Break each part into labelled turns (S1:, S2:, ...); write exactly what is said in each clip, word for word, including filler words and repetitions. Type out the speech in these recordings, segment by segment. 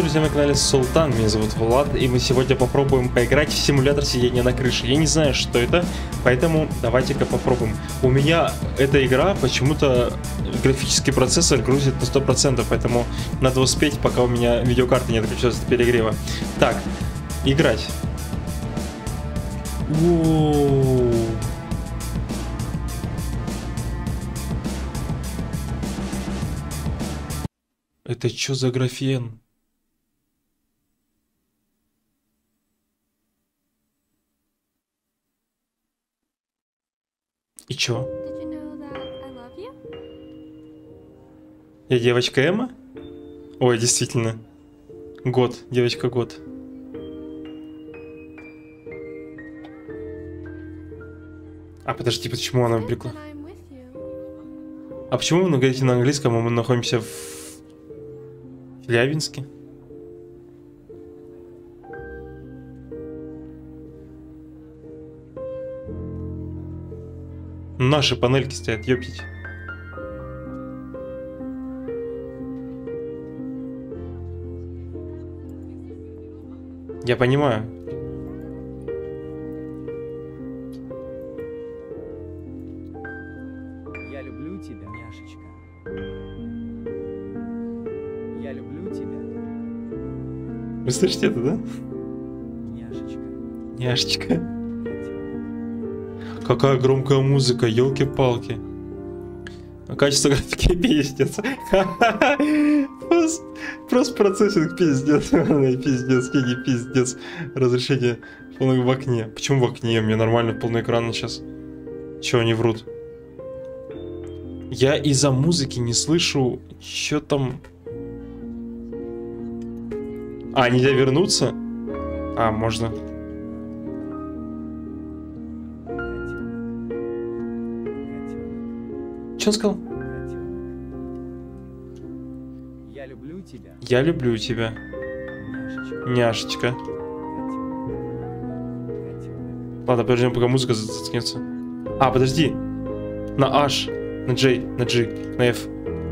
S1: Друзья, на канале Султан, меня зовут Влад, и мы сегодня попробуем поиграть в симулятор сидения на крыше. Я не знаю, что это, поэтому давайте-ка попробуем. У меня эта игра почему-то графический процессор грузит на сто процентов, поэтому надо успеть, пока у меня видеокарта не отключилась от перегрева. Так, играть. Воу. Это что за графен? И чё? Я девочка Эмма? Ой, действительно. Год, девочка год. А подожди, почему она прикла? А почему вы говорите на английском, а мы находимся в Челябинске? Наши панельки стоят, ёптить. Я понимаю.
S2: Я люблю тебя, няшечка. Я люблю тебя.
S1: Вы слышите это, да?
S2: Няшечка.
S1: Няшечка. Какая громкая музыка, елки-палки. Качество графики пиздец. Просто процессинг пиздец. Пиздец, не пиздец. Разрешение в окне. Почему в окне? У меня нормально полный экран сейчас. Чего они врут? Я из-за музыки не слышу, что там. А, нельзя вернуться? А, можно. Что он сказал?
S2: Я люблю тебя.
S1: Я люблю тебя.
S2: Няшечка.
S1: Няшечка. Ладно, подождем, пока музыка заткнется. А, подожди. На H, на J, на G, на F.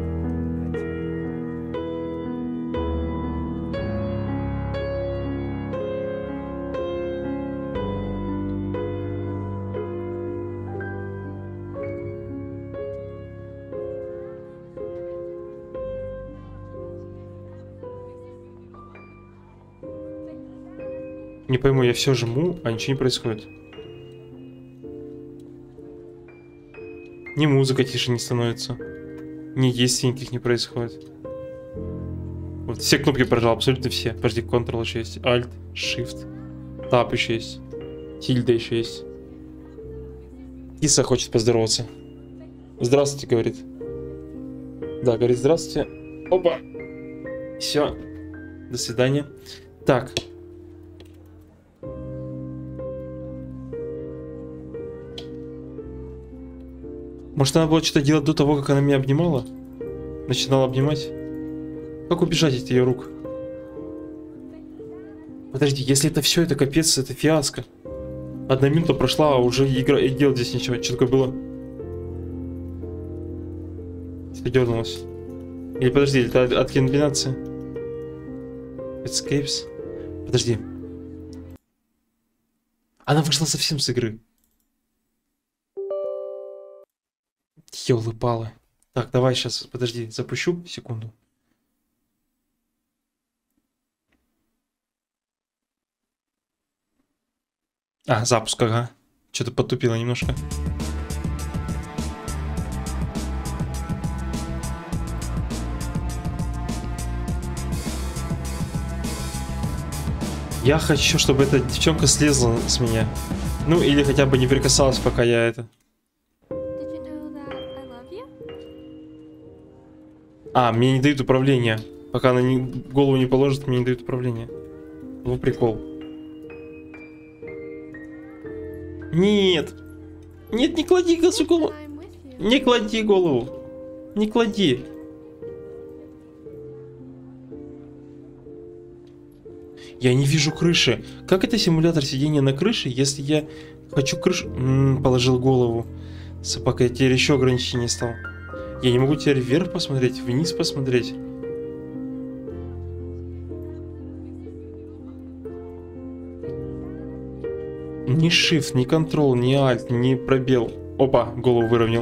S1: Не пойму, я все жму, а ничего не происходит. Ни музыка тише не становится, ни действий никаких не происходит. Вот все кнопки прожал, абсолютно все. Подожди, Ctrl еще есть, Alt, Shift, Tab еще есть, Тильда еще есть. Киса хочет поздороваться. Здравствуйте, говорит. Да, говорит, здравствуйте. Опа. Все. До свидания. Так. Может, надо было что-то делать до того, как она меня обнимала? Начинала обнимать? Как убежать от ее рук? Подожди, если это все, это капец, это фиаско. Одна минута прошла, а уже игра, и делать здесь ничего. Что такое было? Что дернулось? Или подожди, это от, от комбинации? Escapes? Подожди. Она вышла совсем с игры. Ёлы-палы. Так, давай сейчас, подожди, запущу, секунду. А, запуск, ага. Что-то потупило немножко. Я хочу, чтобы эта девчонка слезла с меня. Ну, или хотя бы не прикасалась, пока я это... А, мне не дают управления. Пока она не, голову не положит, мне не дают управления. Ну, прикол. Нет. Нет, не клади газу голову. Не клади голову. Не клади. Я не вижу крыши. Как это симулятор сидения на крыше, если я хочу крышу... М-м, положил голову. Собака, я теперь еще ограничений стал. Я не могу теперь вверх посмотреть, вниз посмотреть. Ни Shift, ни Control, ни Alt, ни пробел. Опа, голову выровнял.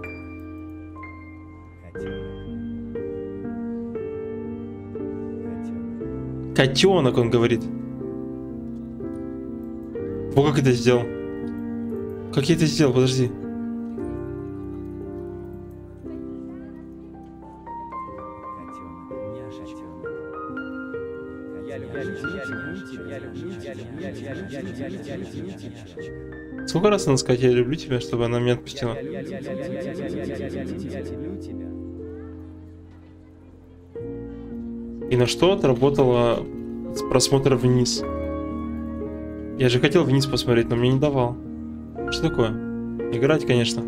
S1: Котенок, он говорит. О, как это сделал? Как я это сделал? Подожди. Сколько раз надо сказать, я люблю тебя, чтобы она меня отпустила? И на что отработала просмотр вниз? Я же хотел вниз посмотреть, но мне не давал. Что такое? Играть, конечно.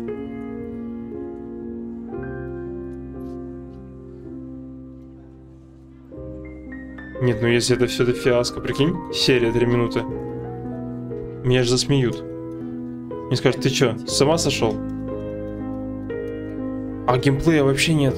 S1: Нет, ну если это все это фиаско, прикинь, серия три минуты. Меня же засмеют. Мне скажут, ты чё, с ума сошел? А геймплея вообще нет.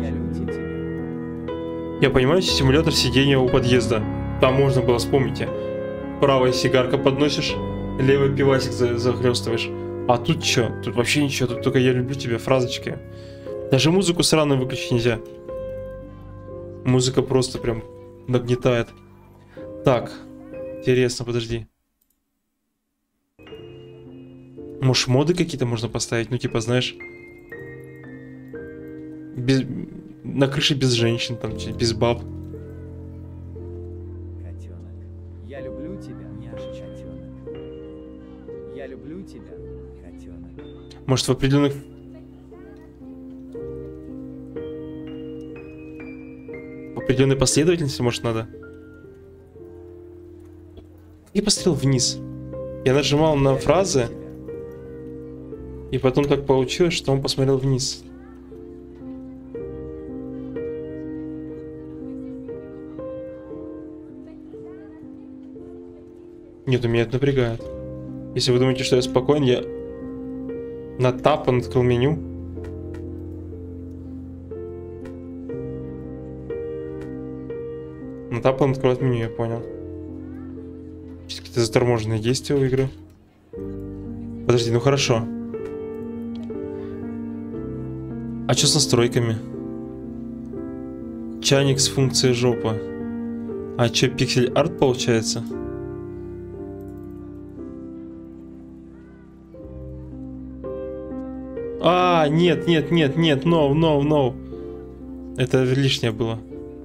S1: Я понимаю, симулятор сидения у подъезда. Там можно было, вспомните. Правая сигарка подносишь, левый пивасик за захлёстываешь. А тут чё? Тут вообще ничего, тут только я люблю тебя, фразочки. Даже музыку сраную выключить нельзя. Музыка просто прям нагнетает. Так, интересно, подожди. Может, моды какие-то можно поставить? Ну, типа, знаешь, без... на крыше без женщин, там, без баб.
S2: Котенок, я люблю тебя, няшечка. Котенок, я люблю тебя, котенок.
S1: Может, в определенных... В определенной последовательности, может, надо? И посмотрел вниз. Я нажимал на фразы. И потом так получилось, что он посмотрел вниз. Нет, у меня это напрягает. Если вы думаете, что я спокоен, я на тап он открыл меню. На тап он открывает меню, я понял. Какие-то заторможенные действия у игры. Подожди, ну хорошо. А что с настройками? Чайник с функцией жопа. А что, пиксель арт получается? А, нет, нет, нет, нет, no, no, no. Это лишнее было.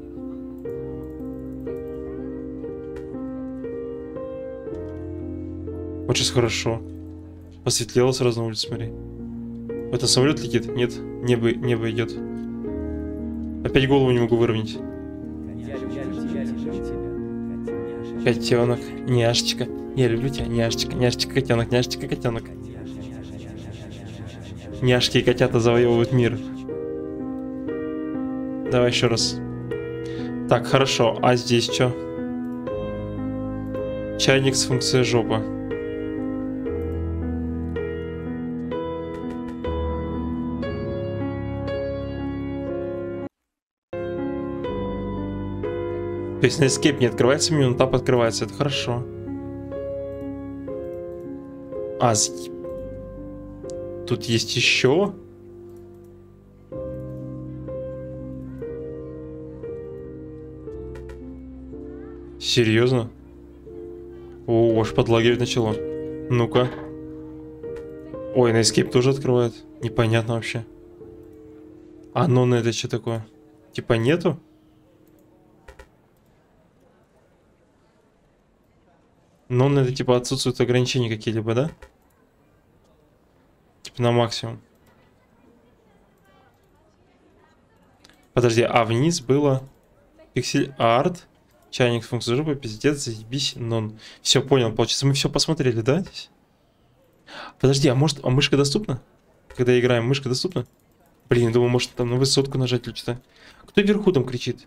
S1: Вот сейчас хорошо. Посветлело сразу на улице, смотри. Это самолет летит? Нет, небо, небо идет. Опять голову не могу выровнять. Котенок, няшечка. Я люблю тебя, няшечка, няшечка, котенок, няшечка, котенок. Няшки и котята завоевывают мир. Давай еще раз. Так, хорошо. А здесь что? Чайник с функцией жопа. То есть на Escape не открывается меню, но тап открывается. Это хорошо. А, тут есть еще. Серьезно? О, аж подлагивать начало. Ну-ка. Ой, на Escape тоже открывает. Непонятно вообще. А ну на это что такое? Типа нету? Но на это типа отсутствуют ограничения какие-либо, да? Типа на максимум. Подожди, а вниз было пиксель арт, чайник функция жопы, пиздец, заебись, нон. Все, понял, получается, мы все посмотрели, да, здесь? Подожди, а может, а мышка доступна? Когда играем, мышка доступна? Блин, думаю, может там на высотку нажать или что-то. Кто вверху там кричит?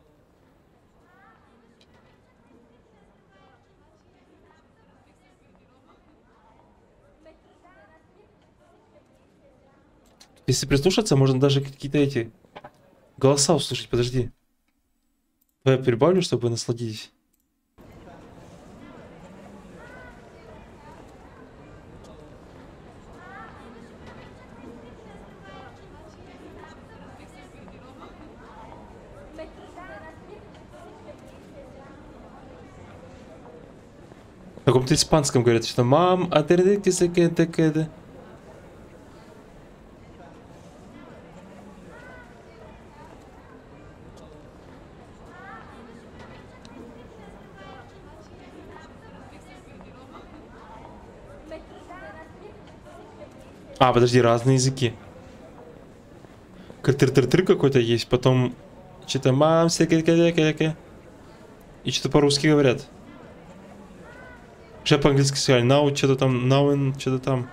S1: Если прислушаться, можно даже какие-то эти голоса услышать. Подожди. Я прибавлю, чтобы вы насладились. На каком-то испанском говорят, что мам, а ты ты А, подожди, разные языки. Тыр-тыр-тыр какой-то есть, потом что-то мам, и что-то по-русски говорят. Сейчас по-английски сказали, now что-то там, now in что-то там.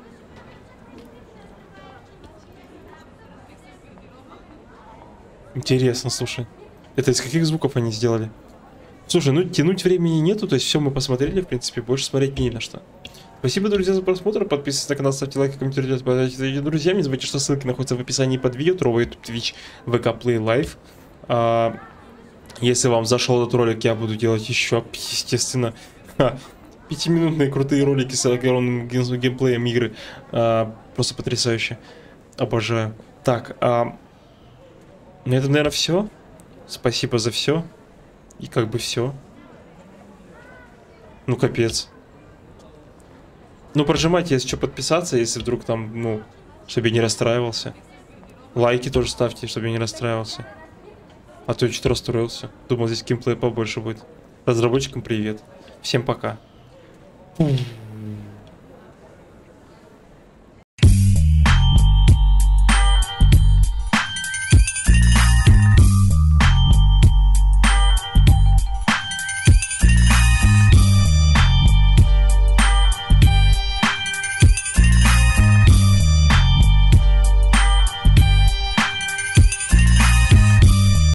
S1: Интересно, слушай. Это из каких звуков они сделали? Слушай, ну тянуть времени нету, то есть все мы посмотрели, в принципе, больше смотреть не на что. Спасибо, друзья, за просмотр. Подписывайтесь на канал, ставьте лайки, комментируйте, подписывайтесь, друзья. Не забывайте, что ссылки находятся в описании под видео. Трова, YouTube, Twitch, ви кей Play Live. А, если вам зашел этот ролик, я буду делать еще, естественно, пятиминутные крутые ролики с огромным геймплеем игры. А, просто потрясающе. Обожаю. Так, а, на этом, наверное, все. Спасибо за все. И как бы все. Ну, капец. Ну, прожимайте, если что, подписаться, если вдруг там, ну, чтобы я не расстраивался. Лайки тоже ставьте, чтобы я не расстраивался. А то я чуть расстроился. Думал, здесь геймплея побольше будет. Разработчикам привет. Всем пока. Фу.